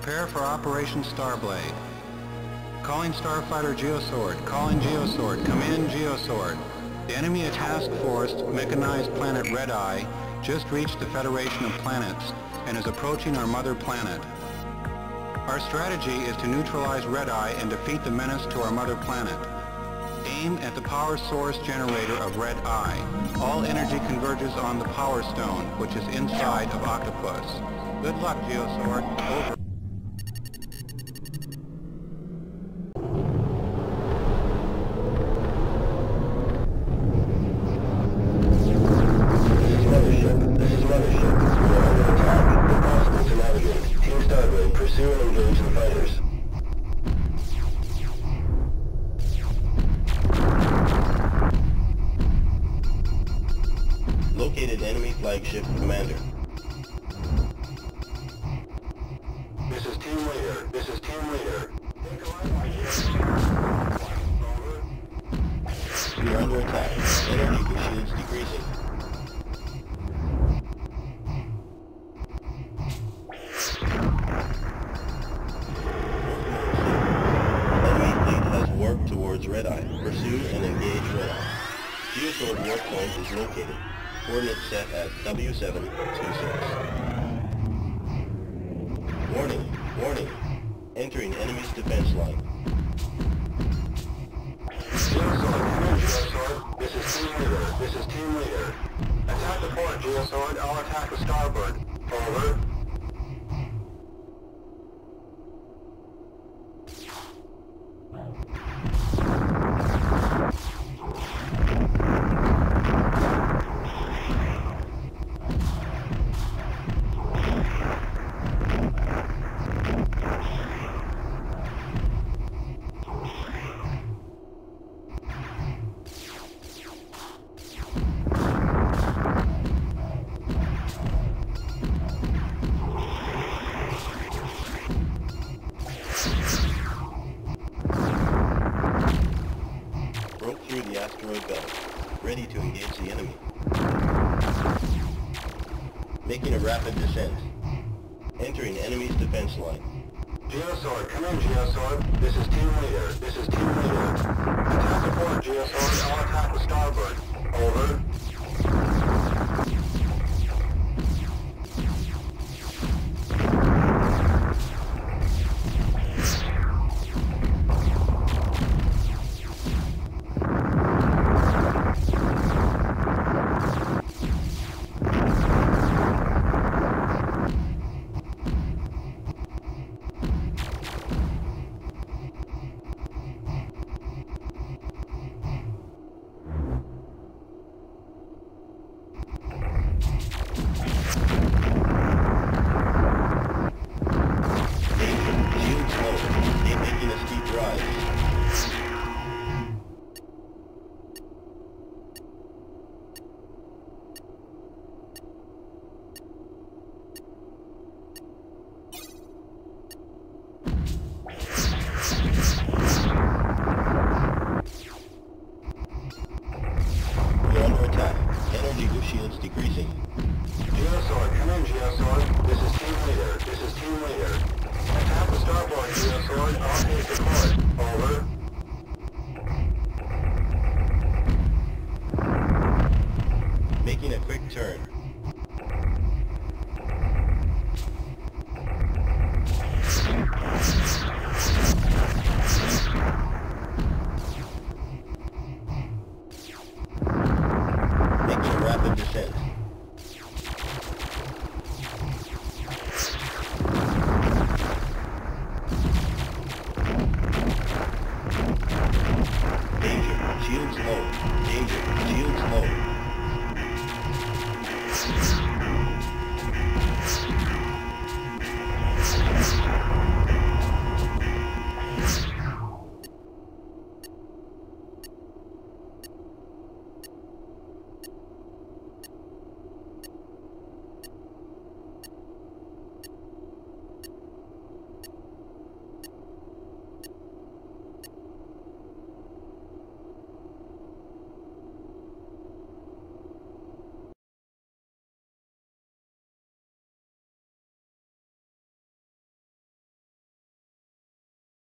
Prepare for Operation Starblade. Calling Starfighter Geosword. Calling Geosword. Come in, Geosword. The enemy task force mechanized planet Red Eye just reached the Federation of Planets and is approaching our mother planet. Our strategy is to neutralize Red Eye and defeat the menace to our mother planet. Aim at the power source generator of Red Eye. All energy converges on the Power Stone, which is inside of Octopus. Good luck, Geosword. Over. This is Mothership. We are under attack. Impossible to navigate. Team Starblade, pursue and engage the fighters. Located enemy flagship commander. This is team leader. This is team leader. We are under attack. Energy shields decreasing. Warp towards Red Eye. Pursue and engage Red Eye. Geosword warp point is located. Coordinates set at W726. Warning! Warning! Entering enemy's defense line. Geosword, come in, Geosword. This is team leader. This is team leader. Attack the port, Geosword. I'll attack the starboard. Over. Through the asteroid belt, ready to engage the enemy. Making a rapid descent. Entering enemy's defense line. Geosword, come in, Geosword. This is team leader. This is team leader. Attack the port, Geosword. I'll attack the starboard. Over. Shields decreasing. Geosword, come in, Geosword. This is team leader. This is team leader. Attack the starboard, Geosword. I'll take the port. Over. Making a quick turn. Rapid descent. Danger. Shields low. Danger. Shields low.